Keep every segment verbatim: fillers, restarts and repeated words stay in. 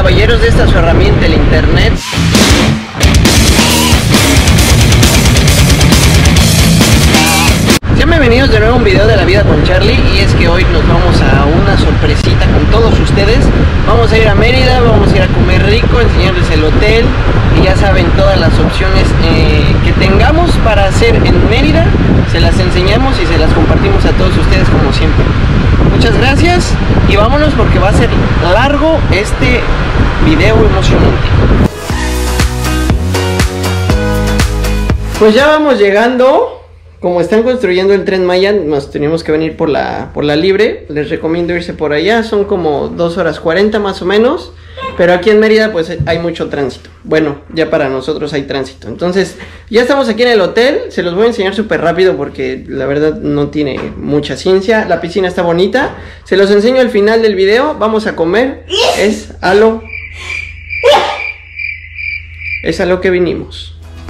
caballeros, de esta su herramienta, el internet. Sean bienvenidos de nuevo a un video de la vida con Charlie. Y es que hoy nos vamos a una sorpresita con todos ustedes. Vamos a ir a Mérida, vamos a ir a comer rico, enseñarles el hotel. Y ya saben, todas las opciones eh, que tengamos para hacer en Mérida, se las enseñamos y se las compartimos a todos ustedes como siempre. Muchas gracias y vámonos porque va a ser largo este video emocionante. Pues ya vamos llegando. Como están construyendo el Tren Maya, nos tenemos que venir por la, por la libre. Les recomiendo irse por allá, son como dos horas cuarenta más o menos. Pero aquí en Mérida pues hay mucho tránsito. Bueno, ya para nosotros hay tránsito. Entonces ya estamos aquí en el hotel. Se los voy a enseñar súper rápido porque la verdad no tiene mucha ciencia. La piscina está bonita. Se los enseño al final del video. Vamos a comer. Es a lo... Es a lo que vinimos.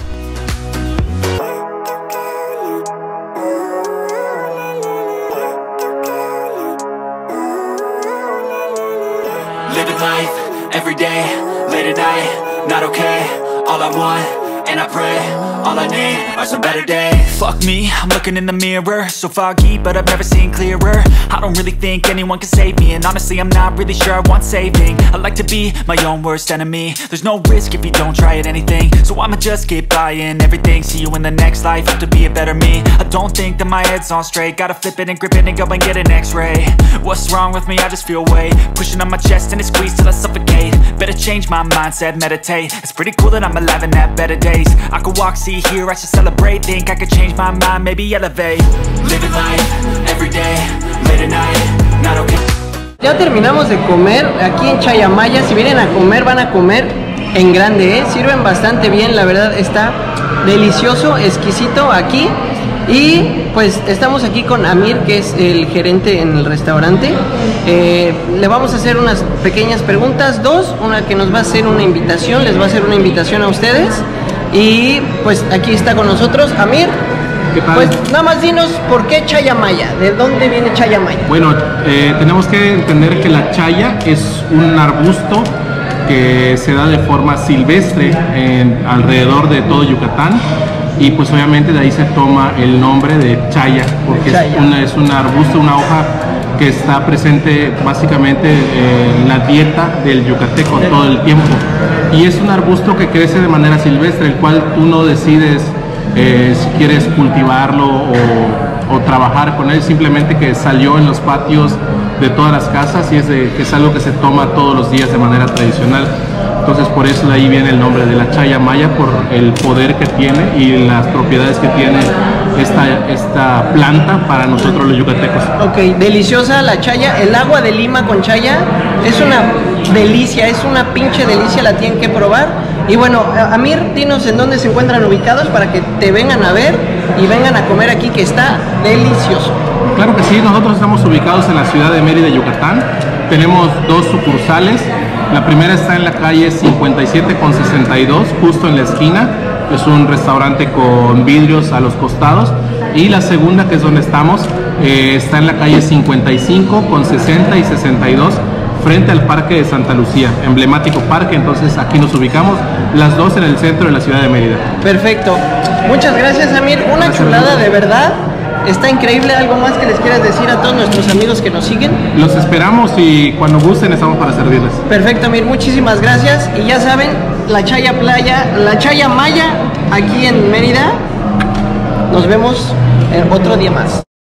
Living life, every day, late at night, not okay. All I want, and I pray, all I need are some better days. Fuck me, I'm looking in the mirror, so foggy, but I've never seen clearer. I don't really think anyone can save me, and honestly I'm not really sure I want saving. I like to be my own worst enemy. There's no risk if you don't try at anything, so I'ma just keep buying everything. See you in the next life, have to be a better me. I don't think that my head's on straight, gotta flip it and grip it and go and get an x-ray. What's wrong with me? I just feel weight pushing on my chest and it squeezes till I suffocate. Better change my mindset, meditate. It's pretty cool that I'm alive and have better days. I could walk, see, hear, I should celebrate. Think I could change my mind, maybe elevate. Living life, every day, late at night, not okay. Ya terminamos de comer aquí en Chayamaya. Si vienen a comer, van a comer en grande, ¿eh? Sirven bastante bien, la verdad está delicioso, exquisito aquí. Y pues estamos aquí con Amir, que es el gerente en el restaurante. eh, Le vamos a hacer unas pequeñas preguntas, dos. Una que nos va a hacer una invitación, les va a hacer una invitación a ustedes. Y pues aquí está con nosotros Amir. ¿Qué tal? Pues nada más dinos por qué Chayamaya, ¿de dónde viene Chayamaya? Bueno, eh, tenemos que entender que la chaya es un arbusto que se da de forma silvestre en, alrededor de todo Yucatán. Y pues obviamente de ahí se toma el nombre de chaya, porque chaya. Es, una, es un arbusto, una hoja que está presente básicamente en la dieta del yucateco todo el tiempo. Y es un arbusto que crece de manera silvestre, el cual tú no decides eh, si quieres cultivarlo o, o trabajar con él, simplemente que salió en los patios de todas las casas y es, de, que es algo que se toma todos los días de manera tradicional. Entonces por eso de ahí viene el nombre de la Chayamaya, por el poder que tiene y las propiedades que tiene esta, esta planta para nosotros los yucatecos. Ok, deliciosa la chaya. El agua de Lima con chaya es una delicia, es una pinche delicia, la tienen que probar. Y bueno, Amir, dinos en dónde se encuentran ubicados para que te vengan a ver y vengan a comer aquí, que está delicioso. Claro que sí, nosotros estamos ubicados en la ciudad de Mérida, Yucatán. Tenemos dos sucursales. La primera está en la calle cincuenta y siete con sesenta y dos, justo en la esquina. Es un restaurante con vidrios a los costados. Y la segunda, que es donde estamos, eh, está en la calle cincuenta y cinco con sesenta y sesenta y dos, frente al Parque de Santa Lucía, emblemático parque. Entonces aquí nos ubicamos, las dos en el centro de la ciudad de Mérida. Perfecto. Muchas gracias, Amir. Una Gracias, chulada, amigo. de verdad. Está increíble. ¿Algo más que les quieras decir a todos nuestros amigos que nos siguen? Los esperamos y cuando gusten estamos para servirles. Perfecto, Amir. Muchísimas gracias. Y ya saben, la Chaya Playa, la Chayamaya aquí en Mérida. Nos vemos en otro día más.